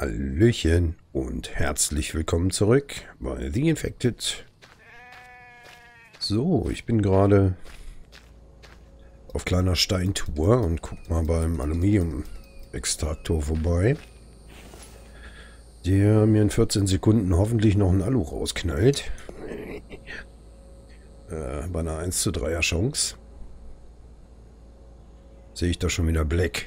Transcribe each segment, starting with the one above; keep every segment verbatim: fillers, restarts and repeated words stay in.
Hallöchen und herzlich willkommen zurück bei The Infected. So, ich bin gerade auf kleiner Steintour und guck mal beim Aluminium-Extraktor vorbei, der mir in vierzehn Sekunden hoffentlich noch ein Alu rausknallt. Äh, bei einer eins zu dreier Chance sehe ich da schon wieder Black.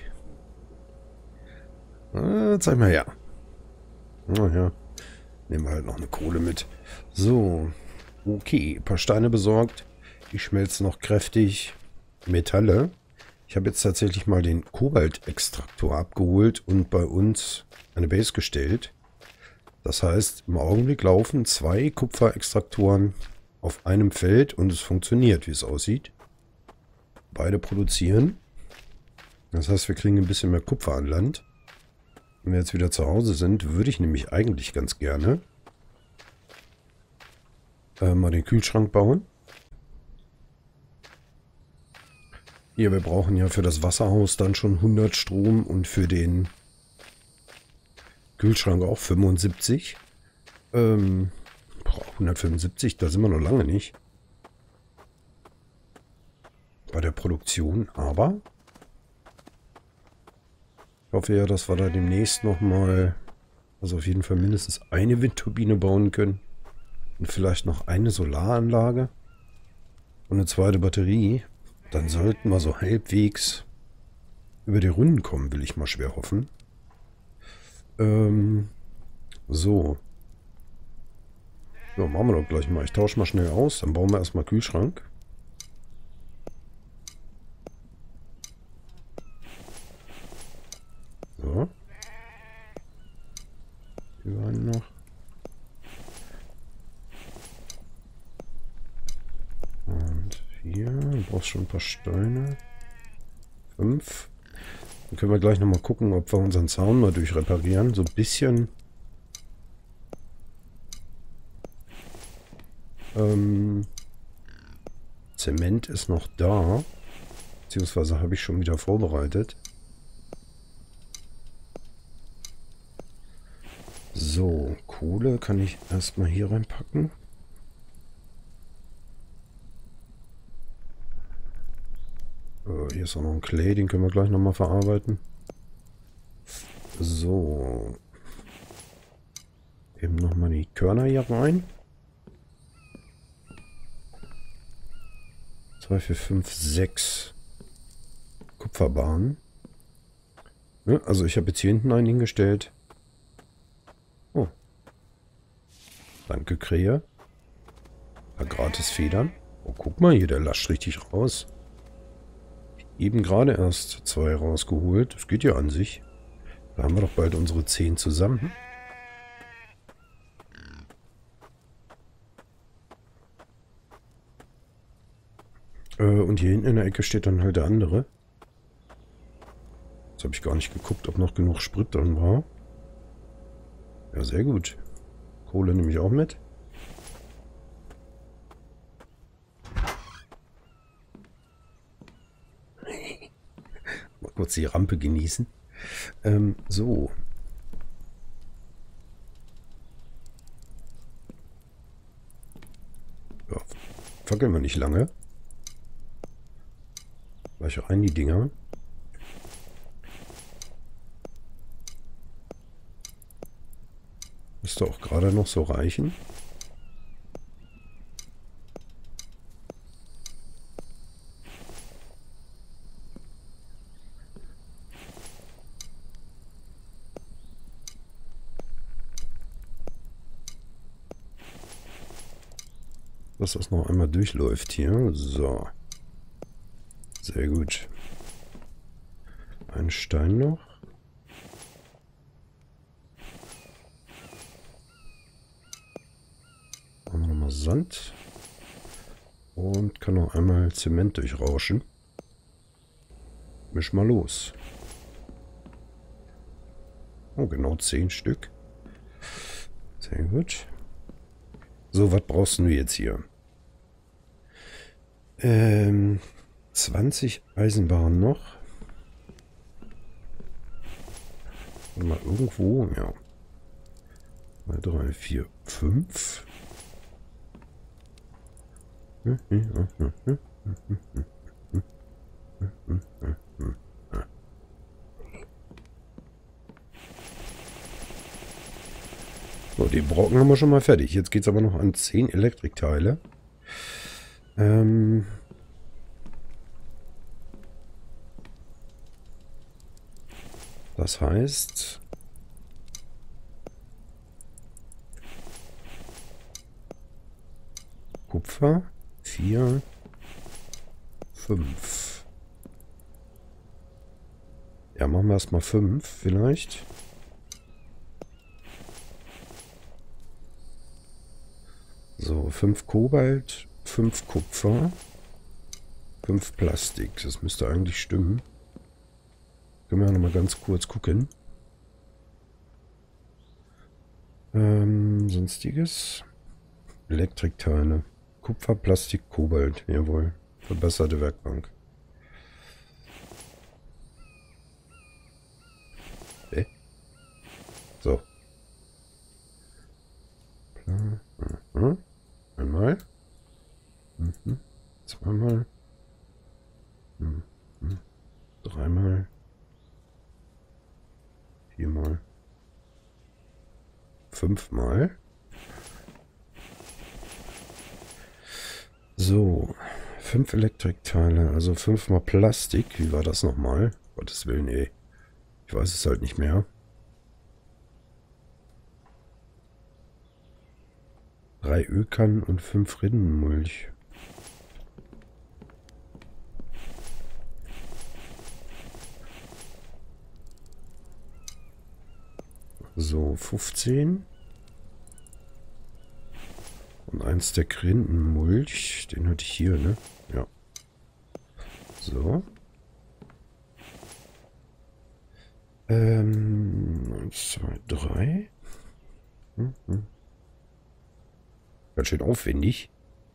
Äh, zeig mal her. Naja, nehmen wir halt noch eine Kohle mit. So, okay, ein paar Steine besorgt. Die schmelzen noch kräftig. Metalle. Ich habe jetzt tatsächlich mal den Kobalt-Extraktor abgeholt und bei uns eine Base gestellt. Das heißt, im Augenblick laufen zwei Kupferextraktoren auf einem Feld und es funktioniert, wie es aussieht. Beide produzieren. Das heißt, wir kriegen ein bisschen mehr Kupfer an Land. Wenn wir jetzt wieder zu Hause sind, würde ich nämlich eigentlich ganz gerne äh, mal den Kühlschrank bauen. Hier, wir brauchen ja für das Wasserhaus dann schon hundert Strom und für den Kühlschrank auch fünfundsiebzig. Ähm, hundertfünfundsiebzig, da sind wir noch lange nicht. Bei der Produktion, aber ich hoffe ja, dass wir da demnächst nochmal, also auf jeden Fall mindestens eine Windturbine bauen können. Und vielleicht noch eine Solaranlage und eine zweite Batterie. Dann sollten wir so halbwegs über die Runden kommen, will ich mal schwer hoffen. Ähm, so. Ja, machen wir doch gleich mal. Ich tausche mal schnell aus, dann bauen wir erstmal Kühlschrank. So. Hier waren noch. Und hier, du brauchst schon ein paar Steine. Fünf. Dann können wir gleich nochmal gucken, ob wir unseren Zaun mal durchreparieren. So ein bisschen. Ähm, Zement ist noch da. Beziehungsweise habe ich schon wieder vorbereitet. So, Kohle kann ich erstmal hier reinpacken. Äh, hier ist auch noch ein Clay, den können wir gleich nochmal verarbeiten. So. Eben nochmal die Körner hier rein. zwei, vier, fünf, sechs Kupferbahnen. Ja, also ich habe jetzt hier hinten einen hingestellt. Oh. Danke, Krähe. Ein paar gratis Federn. Oh, guck mal hier, der lascht richtig raus. Eben gerade erst zwei rausgeholt. Das geht ja an sich. Da haben wir doch bald unsere zehn zusammen. Äh, und hier hinten in der Ecke steht dann halt der andere. Jetzt habe ich gar nicht geguckt, ob noch genug Sprit drin war. Ja, sehr gut. Kohle nehme ich auch mit. Mal kurz die Rampe genießen. Ähm, so. Ja, fackeln wir nicht lange. Gleich rein die Dinger. Müsste auch gerade noch so reichen. Dass das noch einmal durchläuft hier. So. Sehr gut. Ein Stein noch. Machen wir nochmal Sand. Und kann noch einmal Zement durchrauschen. Misch mal los. Oh, genau zehn Stück. Sehr gut. So, was brauchst du jetzt hier? Ähm, zwanzig Eisenbahnen noch. Warte mal, irgendwo, ja. zwei, drei, vier, fünf. So, die Brocken haben wir schon mal fertig. Jetzt geht es aber noch an zehn Elektrikteile. Ähm... Das heißt... Kupfer, vier, fünf. Ja, machen wir erstmal fünf vielleicht. So, fünf Kobalt, fünf Kupfer, fünf Plastik. Das müsste eigentlich stimmen. Können wir noch mal ganz kurz gucken. Ähm, sonstiges. Elektrikteile. Kupfer, Plastik, Kobalt. Jawohl. Verbesserte Werkbank. Okay. So. Mhm. Einmal. Mhm. Zweimal. Mhm. Dreimal. Viermal. Fünfmal. So. Fünf Elektrikteile. Also fünfmal Plastik. Wie war das nochmal? Gottes Willen, ey. Ich weiß es halt nicht mehr. Drei Ölkannen und fünf Rindenmulch. So, fünfzehn. Und eins der Rindenmulch. Den hatte ich hier, ne? Ja. So. Ähm, eins, zwei, drei. Hm, hm. Ganz schön aufwendig.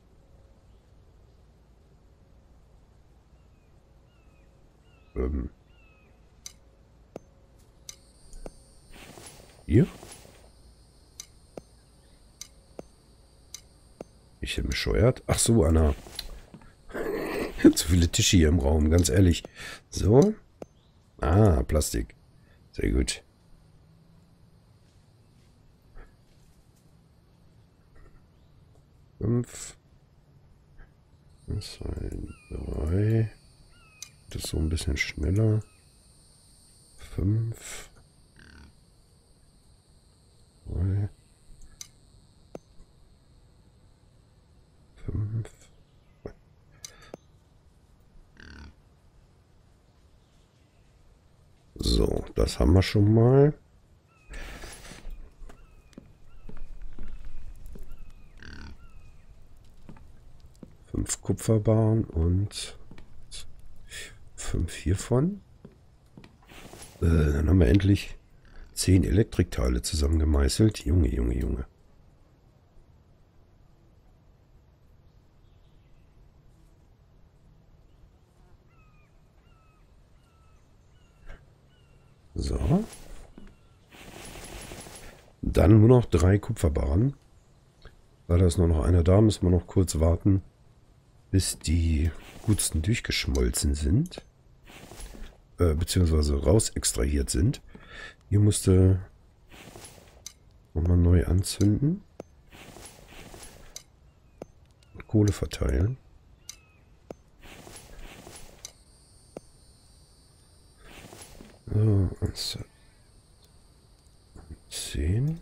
Ähm. Hier? Ich bin bescheuert. Ach so, Anna. Zu viele Tische hier im Raum, ganz ehrlich. So. Ah, Plastik. Sehr gut. Fünf. Zwei, drei. Das ist so ein bisschen schneller. Fünf. Drei. Fünf. So, das haben wir schon mal. Fünf Kupferbarren und fünf hiervon. Äh, dann haben wir endlich zehn Elektrikteile zusammengemeißelt. Junge, Junge, Junge. So. Dann nur noch drei Kupferbarren. Leider ist nur noch einer da, müssen wir noch kurz warten, bis die Gutsten durchgeschmolzen sind. Äh, beziehungsweise raus extrahiert sind. Hier musste nochmal neu anzünden. Kohle verteilen. So, zehn.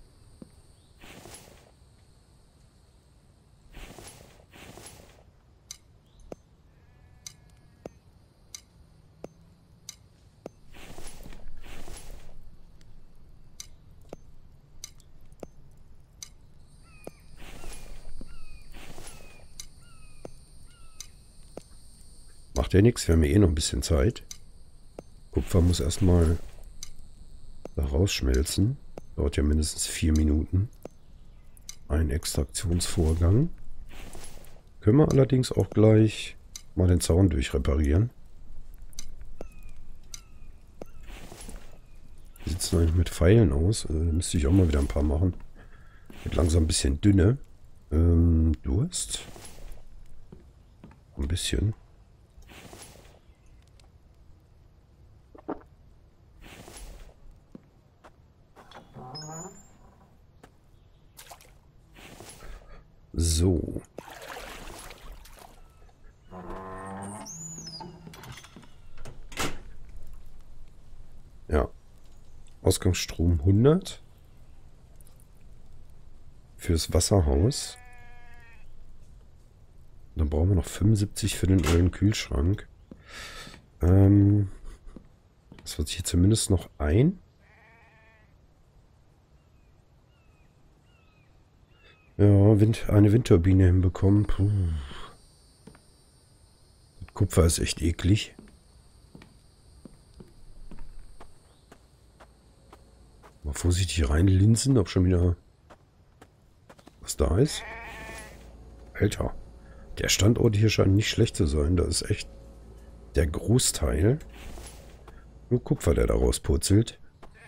Macht ja nichts, wir haben ja eh noch ein bisschen Zeit. Kupfer muss erstmal da rausschmelzen. Dauert ja mindestens vier Minuten. Ein Extraktionsvorgang. Können wir allerdings auch gleich mal den Zaun durchreparieren. sieht es eigentlich mit Pfeilen aus? Äh, müsste ich auch mal wieder ein paar machen. Wird langsam ein bisschen dünne. Ähm, Durst? Ein bisschen. So. Ja. Ausgangsstrom hundert. Fürs Wasserhaus. Dann brauchen wir noch fünfundsiebzig für den ollen Kühlschrank. Ähm, das wird hier zumindest noch ein. Ja, Wind, eine Windturbine hinbekommen. Puh. Kupfer ist echt eklig. Mal vorsichtig reinlinsen, ob schon wieder was da ist. Alter, der Standort hier scheint nicht schlecht zu sein. Da ist echt der Großteil. Nur Kupfer, der da rauspurzelt.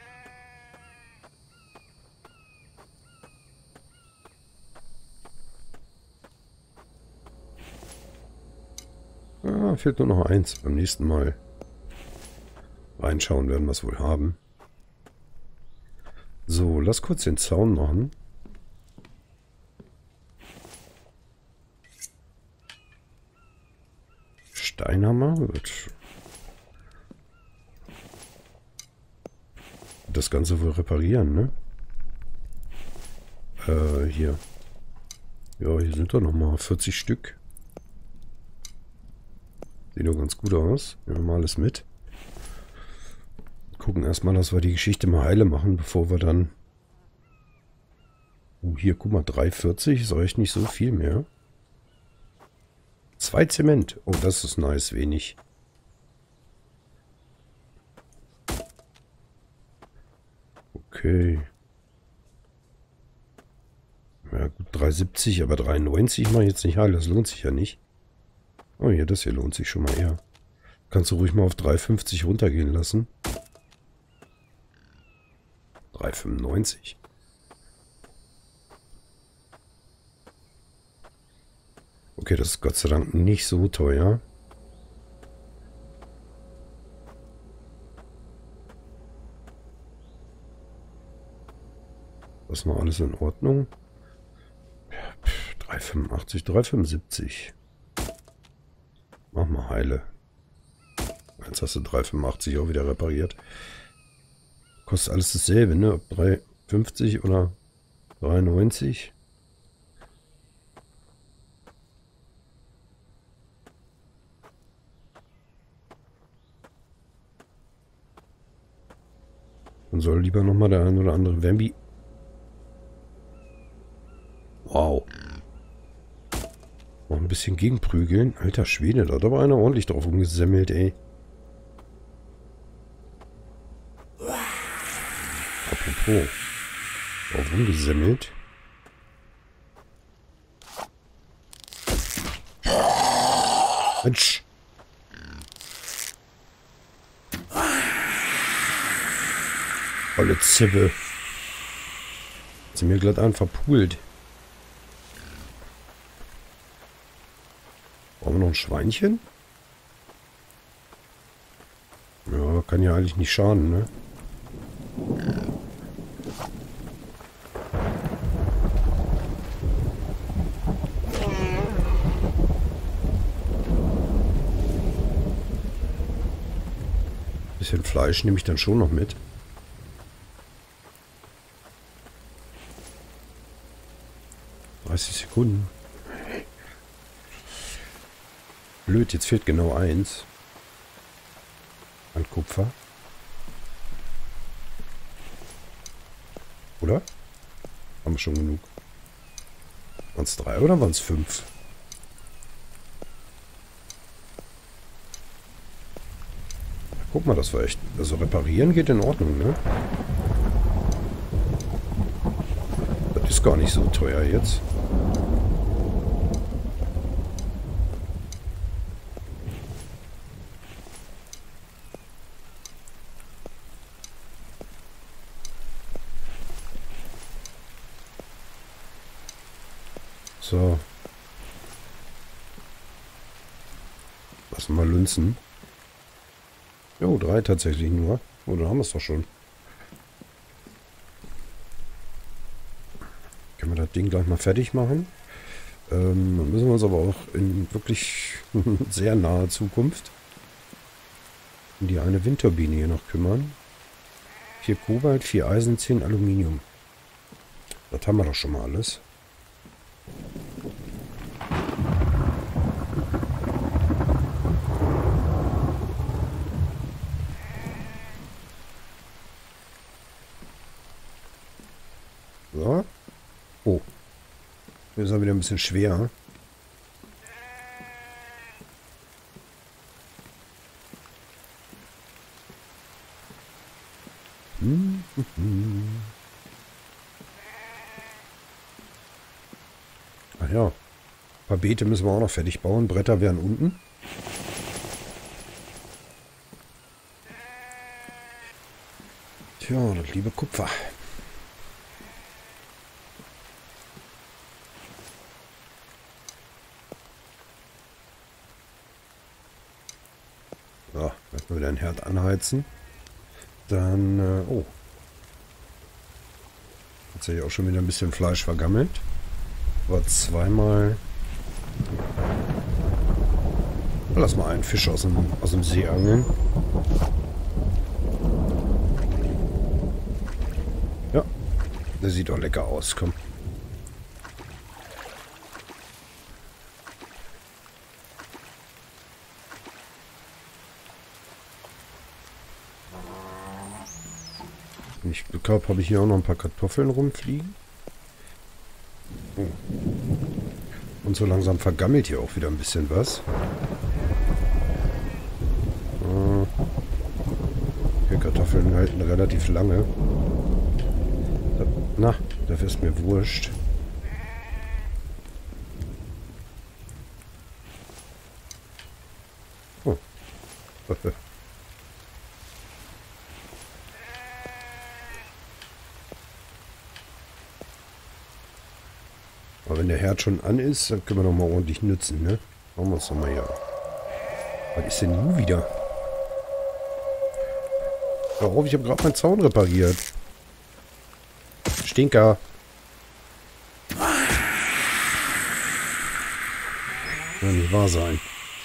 Ah, fehlt nur noch eins. Beim nächsten Mal reinschauen werden wir es wohl haben. So, lass kurz den Zaun machen. Steinhammer wird das Ganze wohl reparieren, ne? Äh, hier. Ja, hier sind doch noch mal vierzig Stück. Sieht doch ganz gut aus. Nehmen wir mal alles mit. Gucken erstmal, dass wir die Geschichte mal heile machen, bevor wir dann... Oh, hier, guck mal, drei vierzig ist echt nicht so viel mehr. Zwei Zement. Oh, das ist nice, wenig. Okay. Ja gut, drei siebzig, aber drei neunzig mache ich jetzt nicht heil. Das lohnt sich ja nicht. Oh ja, das hier lohnt sich schon mal eher. Kannst du ruhig mal auf drei fünfzig runtergehen lassen. drei fünfundneunzig. Okay, das ist Gott sei Dank nicht so teuer. Das ist noch alles in Ordnung. drei fünfundachtzig, drei fünfundsiebzig. Mach mal heile. Jetzt hast du drei fünfundachtzig auch wieder repariert. Kostet alles dasselbe, ne? Ob drei fünfzig oder drei neunzig. Dann soll lieber nochmal der ein oder andere Wambi. Wow. Noch ein bisschen gegenprügeln. Alter Schwede, da hat aber einer ordentlich drauf umgesemmelt, ey. Apropos. Drauf rumgesemmelt. Mensch. Volle Zibbe. Hat sie mir glatt einen verpult. Brauchen wir noch ein Schweinchen? Ja, kann ja eigentlich nicht schaden, ne? Bisschen Fleisch nehme ich dann schon noch mit. dreißig Sekunden. Blöd, jetzt fehlt genau eins. An Kupfer. Oder? Haben wir schon genug. Waren es drei oder waren es fünf? Guck mal, das war echt... Also reparieren geht in Ordnung, ne? Das ist gar nicht so teuer jetzt. So. Lass mal lunzen. Jo, drei tatsächlich nur. Oh, dann haben wir es doch schon. Können wir das Ding gleich mal fertig machen. Ähm, dann müssen wir uns aber auch in wirklich sehr naher Zukunft um die eine Windturbine hier noch kümmern. Vier Kobalt, vier Eisen, zehn Aluminium. Das haben wir doch schon mal alles. So. Oh. Hier ist er wieder ein bisschen schwer. Hm, hm, hm. Ach ja. Ein paar Beete müssen wir auch noch fertig bauen. Bretter wären unten. Tja, das liebe Kupfer. So, erstmal wieder ein Herd anheizen. Dann, äh, oh. Hat sich auch schon wieder ein bisschen Fleisch vergammelt. Aber zweimal. Lass mal einen Fisch aus dem, aus dem See angeln. Ja, der sieht auch lecker aus, komm. Wenn ich Glück habe, habe ich hier auch noch ein paar Kartoffeln rumfliegen. Oh. Und so langsam vergammelt hier auch wieder ein bisschen was. Die Kartoffeln halten relativ lange. Na, dafür ist mir wurscht. Oh. Aber wenn der Herd schon an ist, dann können wir noch mal ordentlich nützen, ne? Machen wir es doch mal hier. Was ist denn nun wieder? Hör auf, ich habe gerade meinen Zaun repariert. Stinker. Kann nicht wahr sein.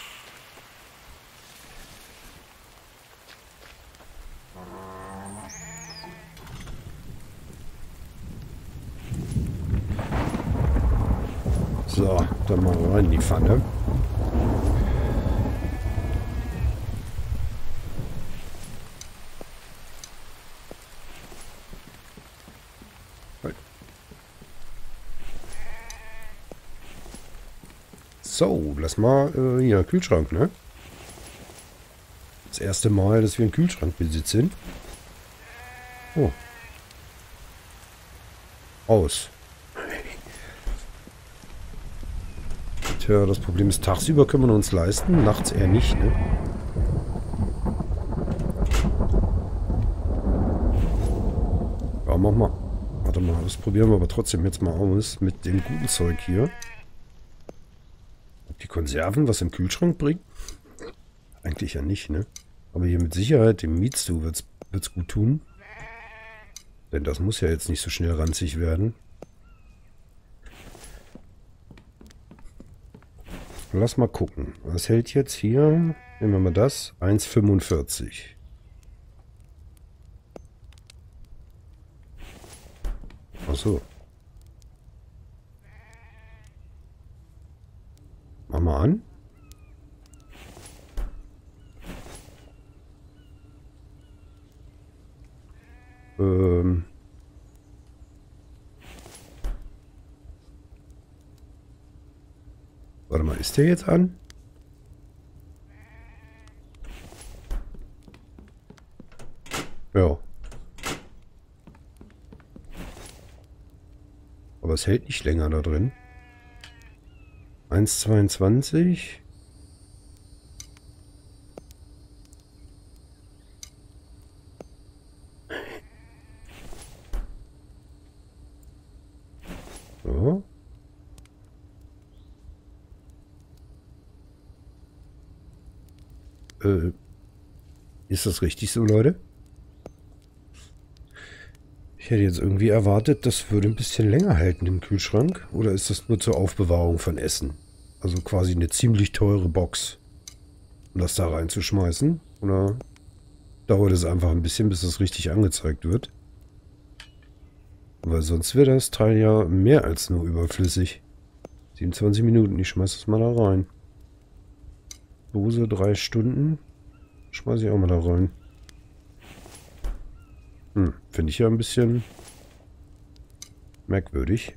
So, dann mal rein in die Pfanne. So, lass mal äh, hier, Kühlschrank, ne? Das erste Mal, dass wir einen Kühlschrank besitzen. Oh. Aus. Tja, das Problem ist, tagsüber können wir uns leisten, nachts eher nicht, ne? Ja, mach mal. Warte mal, das probieren wir aber trotzdem jetzt mal aus mit dem guten Zeug hier. Ob die Konserven was im Kühlschrank bringen? Eigentlich ja nicht, ne? Aber hier mit Sicherheit dem Mietstu wird's, wird's gut tun. Denn das muss ja jetzt nicht so schnell ranzig werden. Lass mal gucken. Was hält jetzt hier? Nehmen wir mal das. eins Komma fünfundvierzig. Ach so. Mach mal an. Ähm. Warte mal, ist der jetzt an? Ja. Aber es hält nicht länger da drin. eins Komma zweiundzwanzig. So. Äh, ist das richtig so, Leute? Ich hätte jetzt irgendwie erwartet, das würde ein bisschen länger halten im Kühlschrank. Oder ist das nur zur Aufbewahrung von Essen? Also quasi eine ziemlich teure Box, um das da reinzuschmeißen. Oder dauert es einfach ein bisschen, bis das richtig angezeigt wird? Weil sonst wäre das Teil ja mehr als nur überflüssig. siebenundzwanzig Minuten, ich schmeiß das mal da rein. Dose drei Stunden. Schmeiß ich auch mal da rein. Hm, finde ich ja ein bisschen merkwürdig.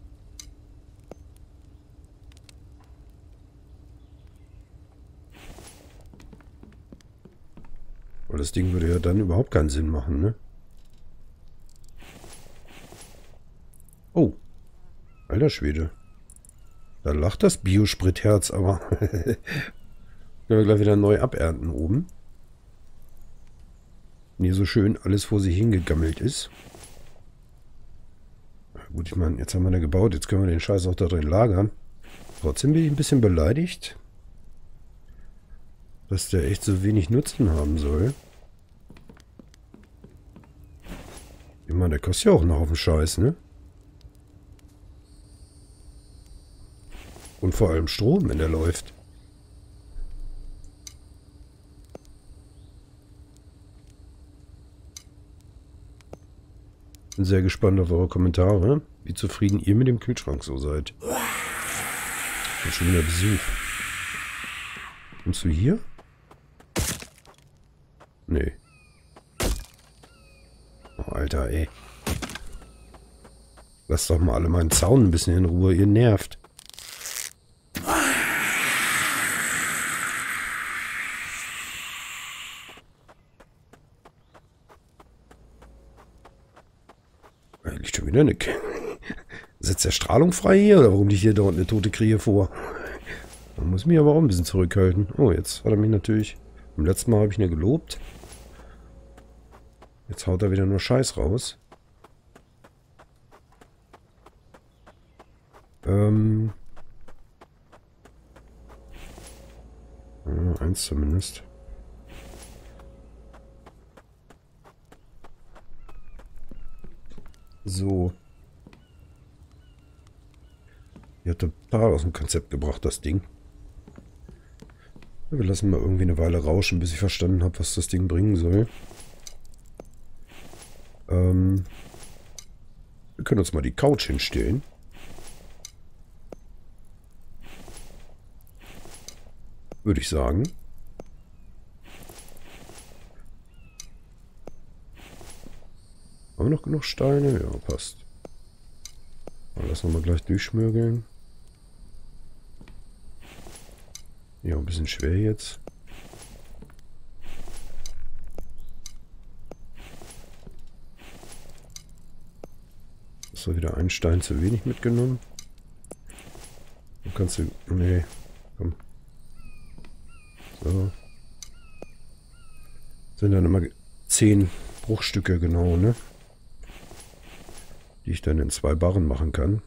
Weil das Ding würde ja dann überhaupt keinen Sinn machen, ne? Oh, alter Schwede. Da lacht das Biospritherz, aber können wir gleich wieder neu abernten oben. Wenn hier so schön alles vor sich hingegammelt ist. Na gut, ich meine, jetzt haben wir da gebaut, jetzt können wir den Scheiß auch da drin lagern. Trotzdem bin ich ein bisschen beleidigt, dass der echt so wenig Nutzen haben soll. Ich meine, der kostet ja auch einen Haufen Scheiß, ne? Und vor allem Strom, wenn der läuft. Bin sehr gespannt auf eure Kommentare, wie zufrieden ihr mit dem Kühlschrank so seid. Und schon wieder Besuch. Kommst du hier? Nee. Oh, Alter, ey. Lasst doch mal alle meinen Zaun ein bisschen in Ruhe, ihr nervt. Da liegt schon wieder eine... Setzt der Strahlung frei hier? Oder warum liegt hier dort eine tote Krähe vor? Man muss mich aber auch ein bisschen zurückhalten. Oh, jetzt hat er mich natürlich... Beim letzten Mal habe ich ihn ja gelobt. Jetzt haut er wieder nur Scheiß raus. Ähm... Ja, eins zumindest. So. Die hat total aus dem Konzept gebracht, das Ding. Wir lassen mal irgendwie eine Weile rauschen, bis ich verstanden habe, was das Ding bringen soll. Ähm, wir können uns mal die Couch hinstellen. Würde ich sagen. Haben wir noch genug Steine? Ja, passt. Mal lassen wir mal gleich durchschmürgeln. Ja, ein bisschen schwer jetzt. Hast du wieder einen Stein zu wenig mitgenommen? Du kannst du... Nee, komm. So. Sind dann immer zehn Bruchstücke genau, ne? Die ich dann in zwei Barren machen kann.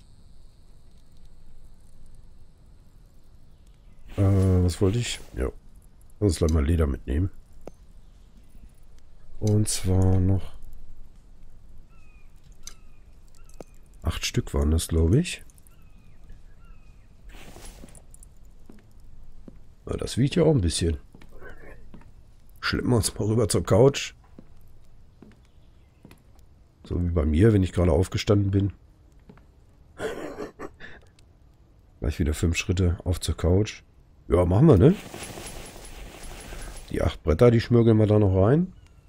Äh, was wollte ich? Ja. Sonst gleich mal Leder mitnehmen. Und zwar noch acht Stück waren das, glaube ich. Na, das wiegt ja auch ein bisschen. Schleppen wir uns mal rüber zur Couch. So wie bei mir, wenn ich gerade aufgestanden bin. Gleich wieder fünf Schritte auf zur Couch. Ja, machen wir, ne? Die acht Bretter, die schmürgeln wir da noch rein.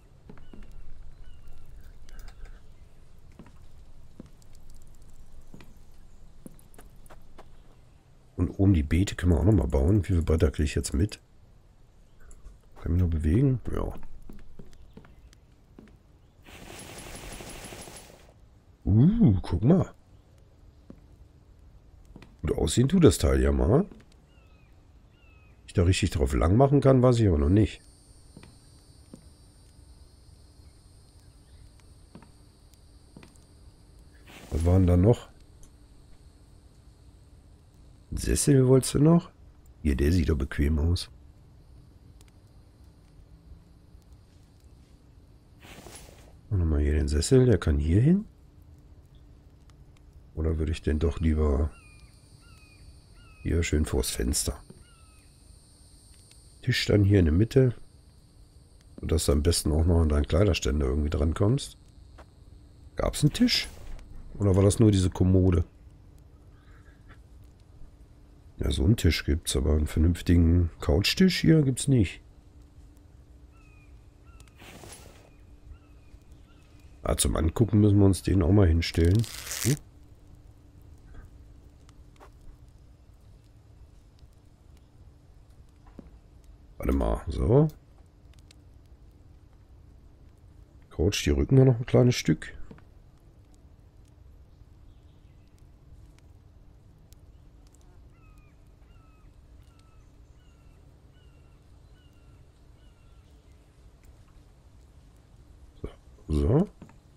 Und oben die Beete können wir auch noch mal bauen. Wie viele Bretter kriege ich jetzt mit? Kann ich mich noch bewegen? Ja. Uh, guck mal. Gut aussehen tut das Teil ja mal. Ich da richtig drauf lang machen kann, weiß ich aber noch nicht. Was waren da noch? Ein Sessel wolltest du noch? Hier, der sieht doch bequem aus. Und nochmal hier den Sessel, der kann hier hin. Oder würde ich den doch lieber hier schön vors Fenster? Tisch dann hier in der Mitte. Sodass du am besten auch noch an deinen Kleiderständer irgendwie dran kommst. Gab es einen Tisch? Oder war das nur diese Kommode? Ja, so einen Tisch gibt es, aber einen vernünftigen Couchtisch hier gibt es nicht. Ah, zum Angucken müssen wir uns den auch mal hinstellen. Hm? Warte mal, so. Couch, die rücken wir noch ein kleines Stück. So.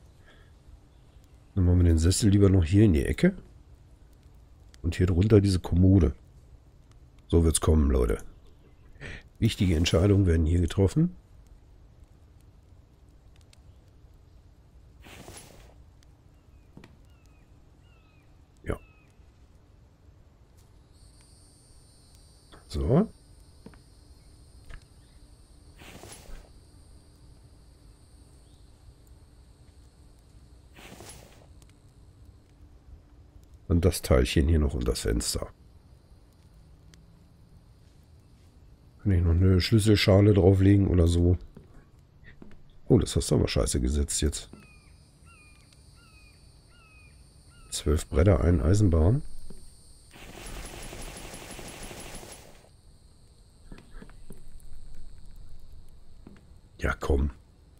Dann machen wir den Sessel lieber noch hier in die Ecke. Und hier drunter diese Kommode. So wird's kommen, Leute. Wichtige Entscheidungen werden hier getroffen. Ja. So. Und das Teilchen hier noch unter das Fenster. Kann ich noch eine Schlüsselschale drauflegen oder so? Oh, das hast du aber scheiße gesetzt jetzt. Zwölf Bretter, ein Eisenbahn. Ja, komm.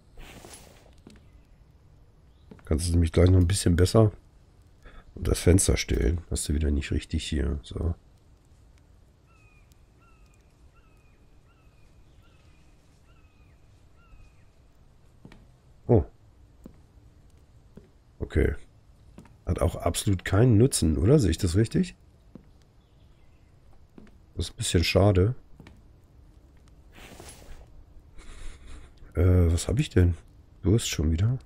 Kannst du nämlich gleich noch ein bisschen besser und das Fenster stellen. Hast du wieder nicht richtig hier. So. Oh. Okay. Hat auch absolut keinen Nutzen, oder? Sehe ich das richtig? Das ist ein bisschen schade. Äh, was habe ich denn? Du hast schon wieder.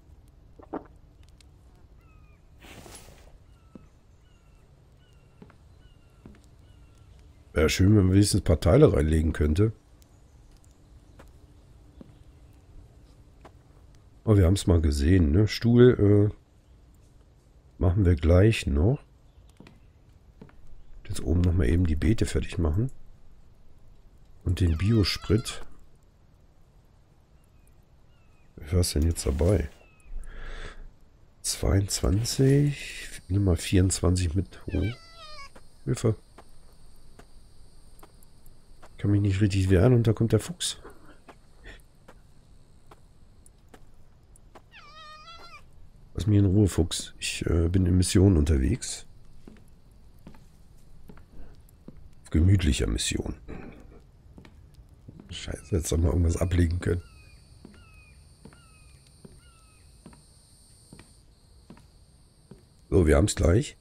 Wäre schön, wenn man wenigstens ein paar Teile reinlegen könnte. Aber wir haben es mal gesehen, ne? Stuhl äh, machen wir gleich noch. Jetzt oben nochmal eben die Beete fertig machen. Und den Biosprit. Wie war es denn jetzt dabei? zweiundzwanzig. Nimm mal vierundzwanzig mit. Oh. Hilfe. Kann mich nicht richtig wehren und da kommt der Fuchs. Lass mich in Ruhe, Fuchs. Ich äh, bin in Mission unterwegs. Auf gemütlicher Mission. Scheiße, jetzt soll mal irgendwas ablegen können. So, wir haben es gleich.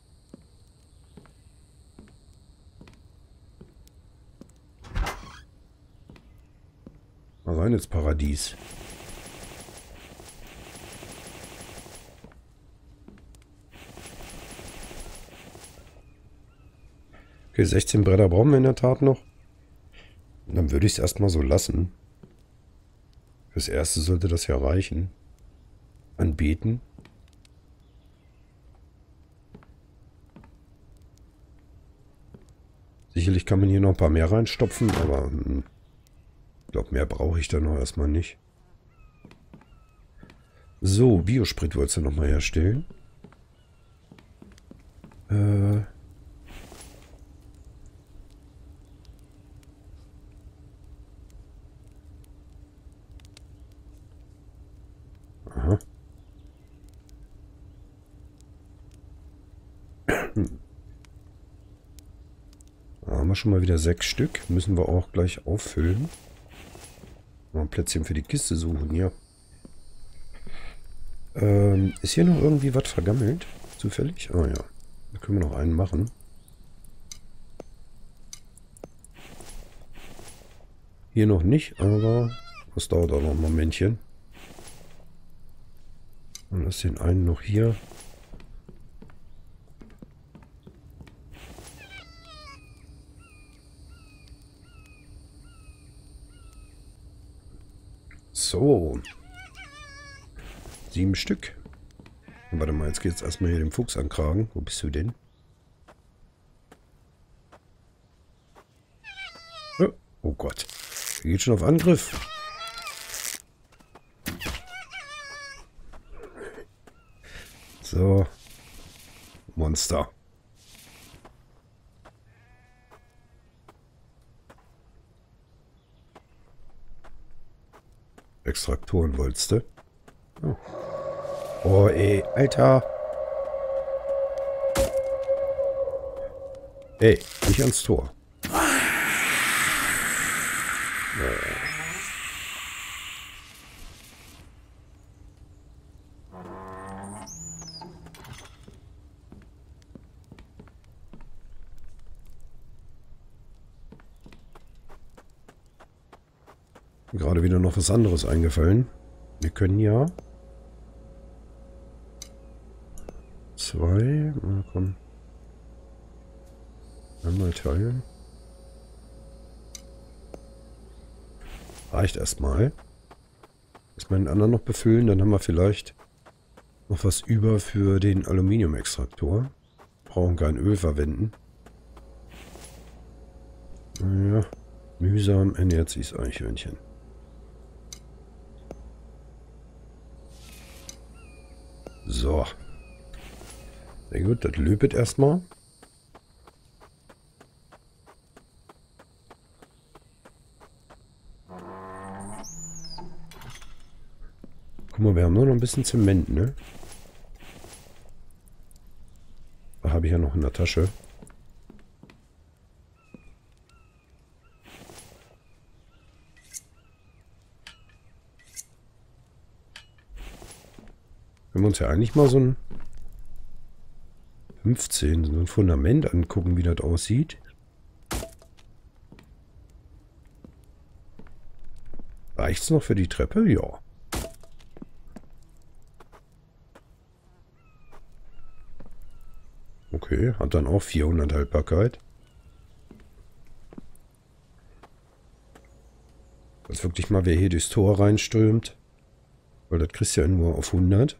Mal rein ins Paradies. Okay, sechzehn Bretter brauchen wir in der Tat noch. Und dann würde ich es erstmal so lassen. Fürs Erste sollte das ja reichen. Anbeten. Sicherlich kann man hier noch ein paar mehr reinstopfen, aber hm, ich glaube, mehr brauche ich da noch erstmal nicht. So, Biosprit wolltest du nochmal herstellen. Äh... Aha. Hm. Da haben wir schon mal wieder sechs Stück. Müssen wir auch gleich auffüllen. Mal ein Plätzchen für die Kiste suchen, ja. Ähm, ist hier noch irgendwie was vergammelt? Zufällig? Ah ja. Da können wir noch einen machen. Hier noch nicht, aber das dauert auch noch ein Momentchen. Und lass den einen noch hier. So. Sieben Stück. Warte mal, jetzt geht's erstmal hier den Fuchs ankragen. Wo bist du denn? Oh, oh Gott. Der geht schon auf Angriff. So. Monster. Extraktorenwolste. Oh. Oh, ey, Alter. Ey, nicht ans Tor. Gerade wieder noch was anderes eingefallen. Wir können ja zwei, na komm, einmal teilen. Reicht erstmal. Erstmal den anderen noch befüllen, dann haben wir vielleicht noch was über für den Aluminiumextraktor. Brauchen kein Öl verwenden. Naja, mühsam ernährt sich das Eichhörnchen. So. Sehr gut, das löpet erstmal. Guck mal, wir haben nur noch ein bisschen Zement, ne? Da habe ich ja noch in der Tasche. Wenn wir uns ja eigentlich mal so ein fünfzehn, so ein Fundament angucken, wie das aussieht. Reicht's noch für die Treppe? Ja. Okay, hat dann auch vierhundert Haltbarkeit. Dass wirklich mal wer hier durchs Tor reinströmt. Weil das kriegst du ja nur auf hundert.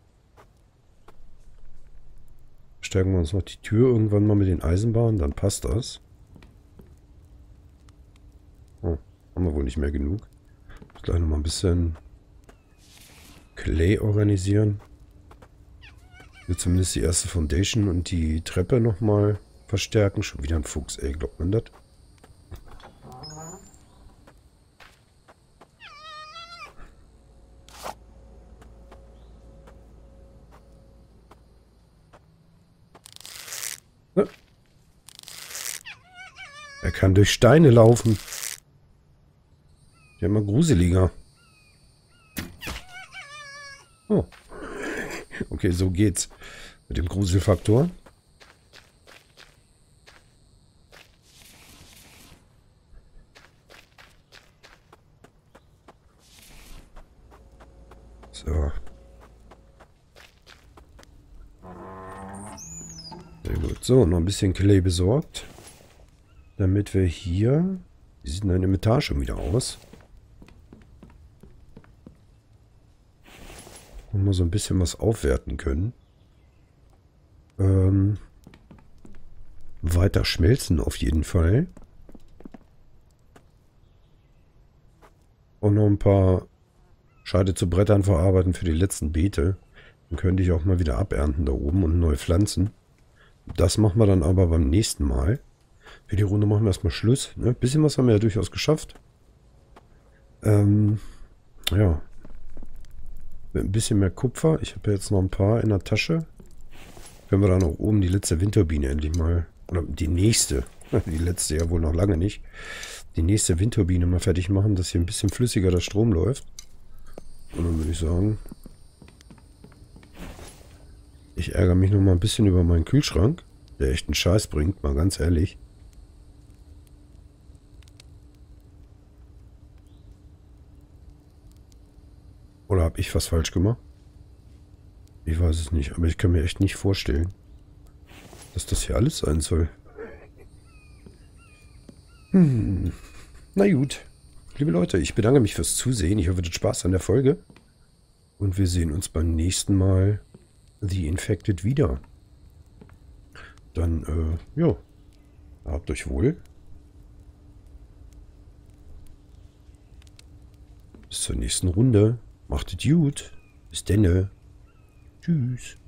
Stärken wir uns noch die Tür irgendwann mal mit den Eisenbahnen, dann passt das. Oh, haben wir wohl nicht mehr genug. Ich gleich noch mal ein bisschen Clay organisieren. Jetzt zumindest die erste Foundation und die Treppe noch mal verstärken. Schon wieder ein Fuchs, ey, glaubt man das? Er kann durch Steine laufen. Ja, immer gruseliger. Oh. Okay, so geht's. Mit dem Gruselfaktor. So. Sehr gut. So, noch ein bisschen Clay besorgt. Damit wir hier... Wie sieht denn ein Inventar schon wieder aus? Und mal so ein bisschen was aufwerten können. Ähm, weiter schmelzen auf jeden Fall. Und noch ein paar Scheide zu Brettern verarbeiten für die letzten Beete. Dann könnte ich auch mal wieder abernten da oben und neu pflanzen. Das machen wir dann aber beim nächsten Mal. Für die Runde machen wir erstmal Schluss. Ne? Bisschen was haben wir ja durchaus geschafft. Ähm, ja. Mit ein bisschen mehr Kupfer. Ich habe ja jetzt noch ein paar in der Tasche. Können wir dann auch oben die letzte Windturbine endlich mal, oder die nächste, die letzte ja wohl noch lange nicht, die nächste Windturbine mal fertig machen, dass hier ein bisschen flüssiger der Strom läuft. Und dann würde ich sagen, ich ärgere mich noch mal ein bisschen über meinen Kühlschrank, der echt einen Scheiß bringt, mal ganz ehrlich. Oder habe ich was falsch gemacht? Ich weiß es nicht, aber ich kann mir echt nicht vorstellen, dass das hier alles sein soll. Hm. Na gut. Liebe Leute, ich bedanke mich fürs Zusehen. Ich hoffe, ihr hattet Spaß an der Folge. Und wir sehen uns beim nächsten Mal The Infected wieder. Dann, äh, ja. Habt euch wohl. Bis zur nächsten Runde. Macht es gut. Bis denne. Tschüss.